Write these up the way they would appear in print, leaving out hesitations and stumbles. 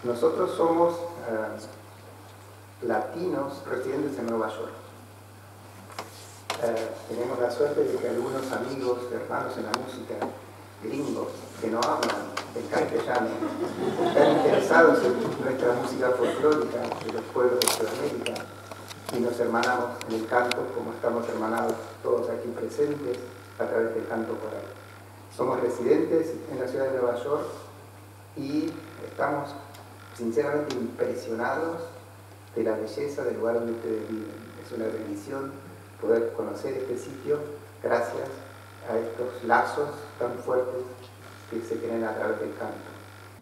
Nosotros somos latinos residentes en Nueva York. Tenemos la suerte de que algunos amigos, hermanos en la música, gringos, que no hablan el castellano, están interesados en nuestra música folclórica de los pueblos de Sudamérica y nos hermanamos en el canto, como estamos hermanados todos aquí presentes a través del canto coral. Somos residentes en la ciudad de Nueva York y estamos sinceramente impresionados de la belleza del lugar donde ustedes viven. Es una bendición poder conocer este sitio gracias a estos lazos tan fuertes que se tienen a través del canto.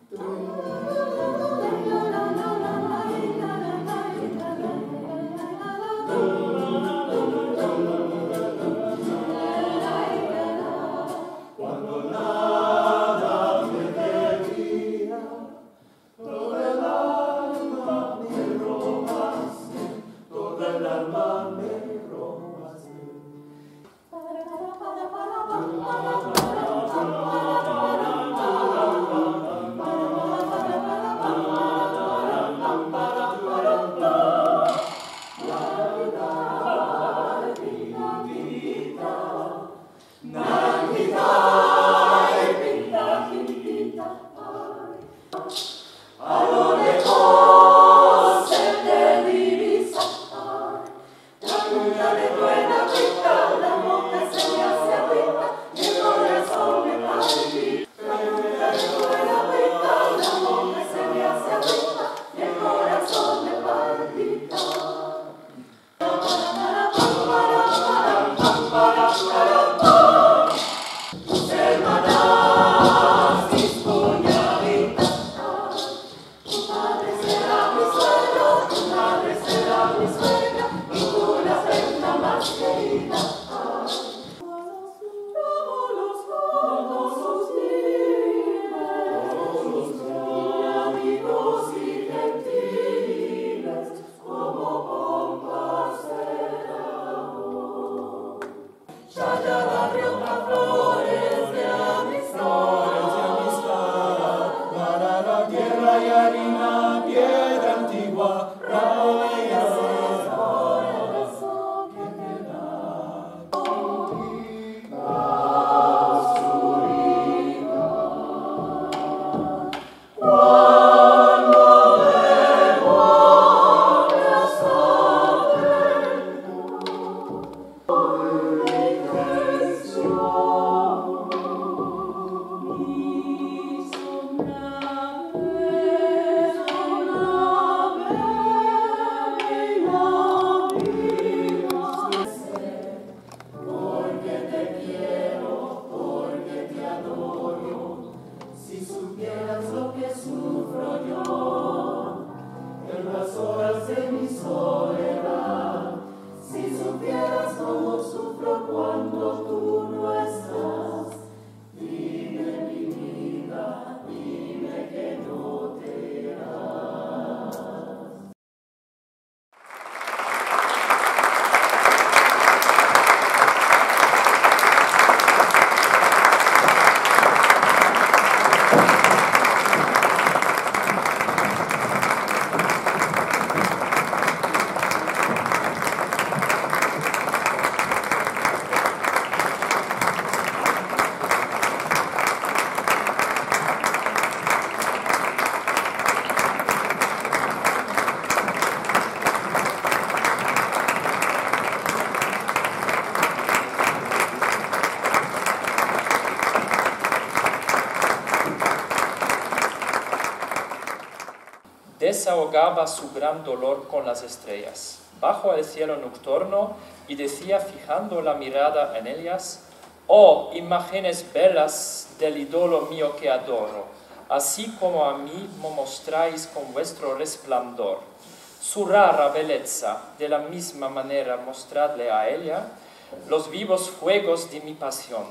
Desahogaba su gran dolor con las estrellas, bajo el cielo nocturno, y decía fijando la mirada en ellas: «Oh, imágenes bellas del ídolo mío que adoro, así como a mí me mostráis con vuestro resplandor. Su rara belleza, de la misma manera mostradle a ella los vivos fuegos de mi pasión.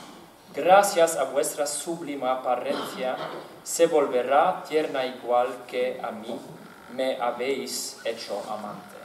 Gracias a vuestra sublime apariencia, se volverá tierna igual que a mí me habéis hecho amante».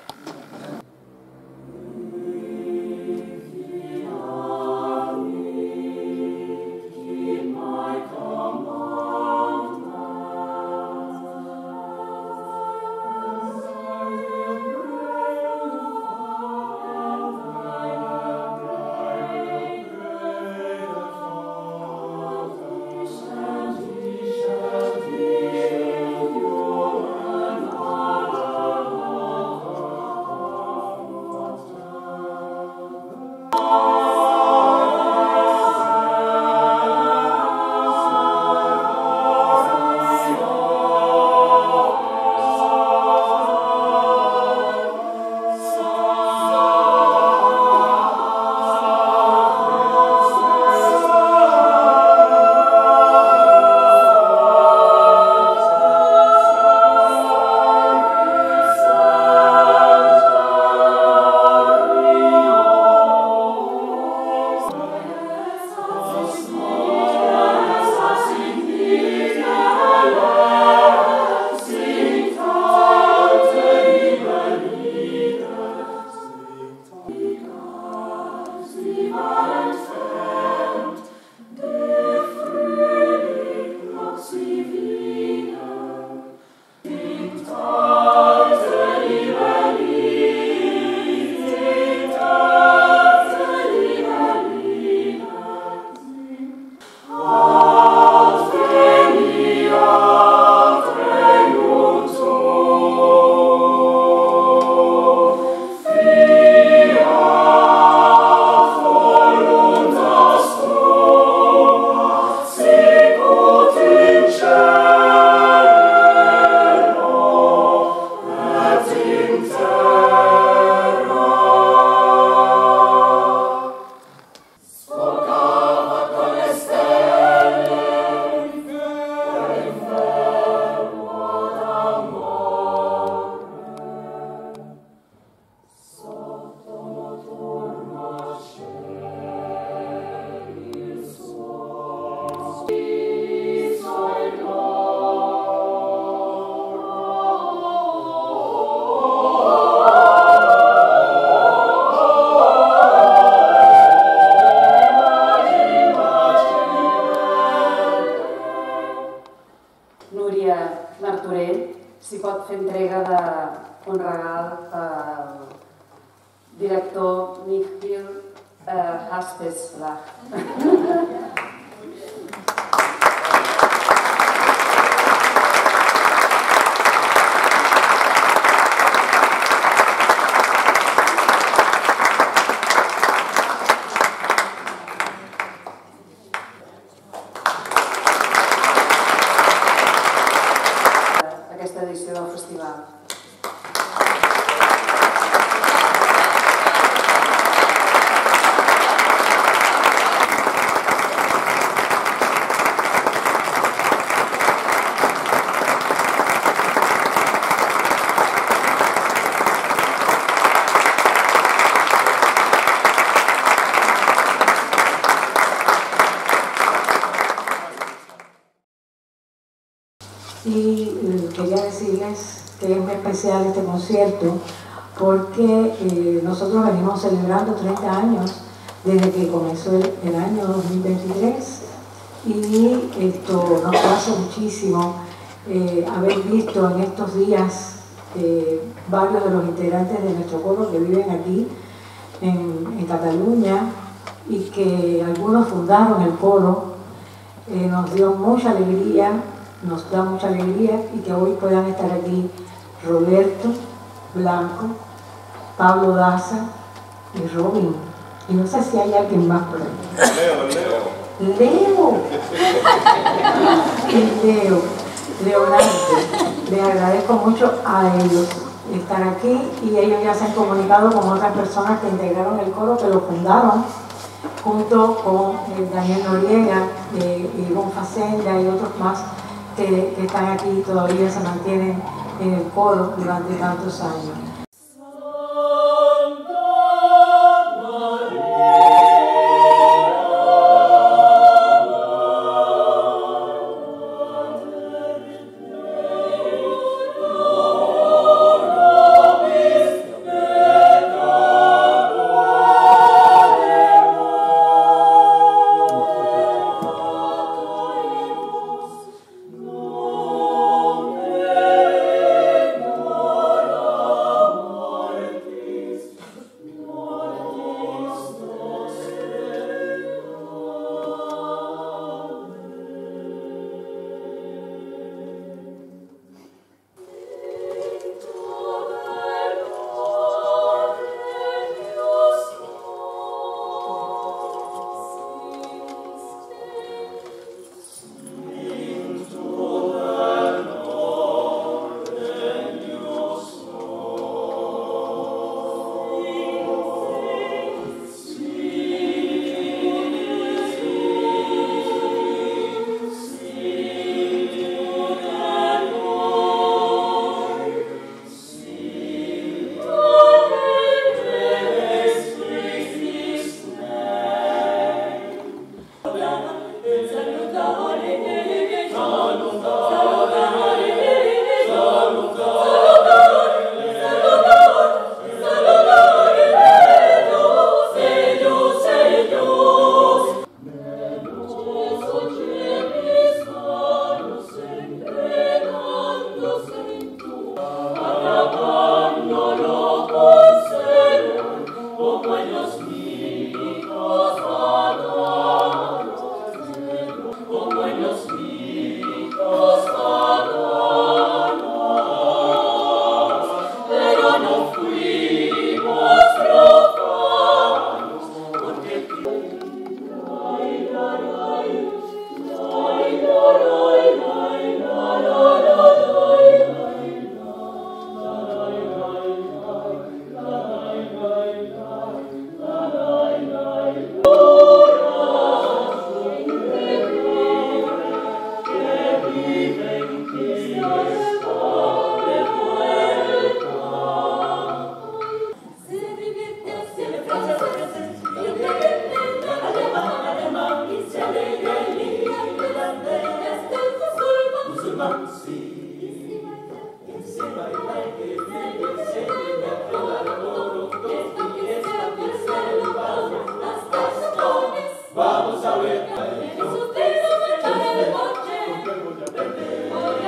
Núria Martorell, si pot fer entrega d'un regal al director Michiel Haspelslag. Aquesta edició del festival. Y quería decirles que es muy especial este concierto porque nosotros venimos celebrando 30 años desde que comenzó el año 2023 y esto nos hace muchísimo haber visto en estos días varios de los integrantes de nuestro coro que viven aquí en Cataluña y que algunos fundaron el coro. Nos dio mucha alegría, nos da mucha alegría y que hoy puedan estar aquí Roberto Blanco, Pablo Daza y Robin. Y no sé si hay alguien más por ahí. Leo. Y Leonardo. Les agradezco mucho a ellos estar aquí y ellos ya se han comunicado con otras personas que integraron el coro, que lo fundaron junto con Daniel Noriega, Ivonne Facenda y otros más que están aquí y todavía se mantienen en el coro durante tantos años. Vamos a ver.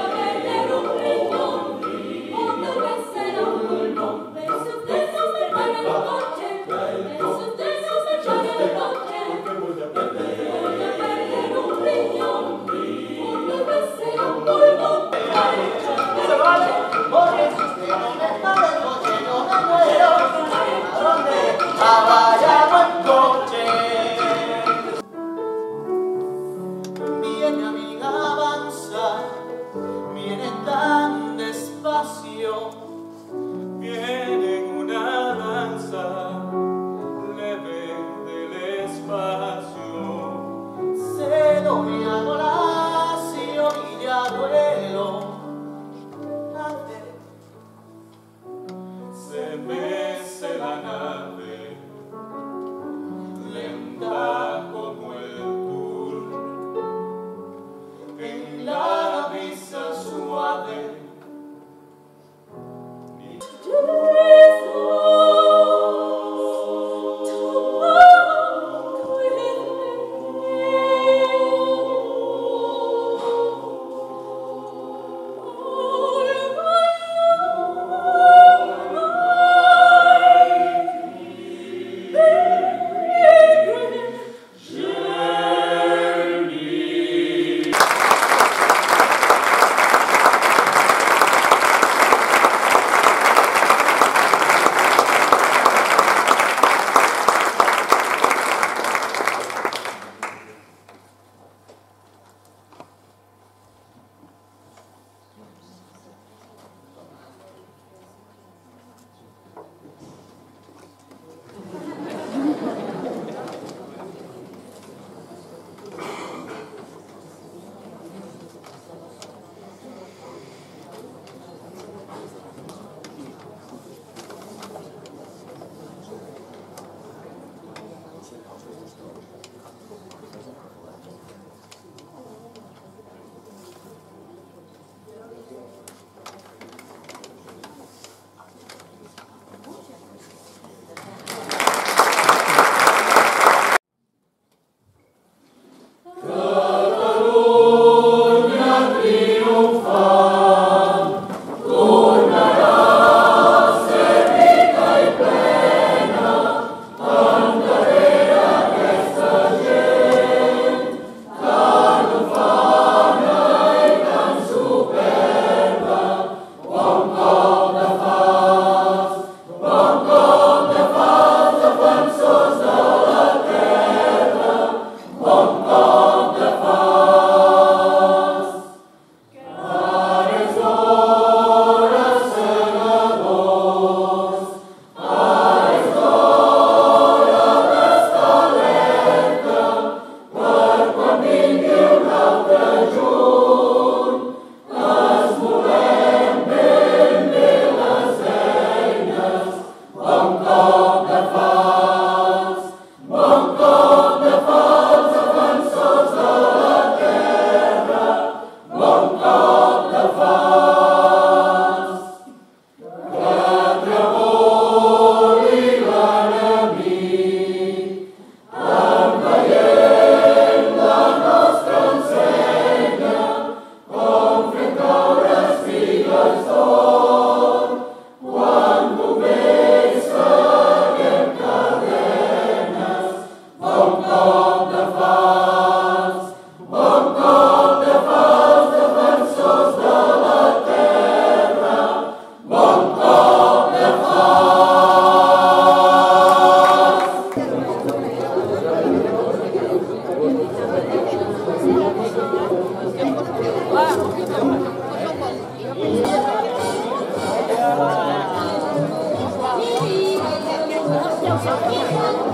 Sofía.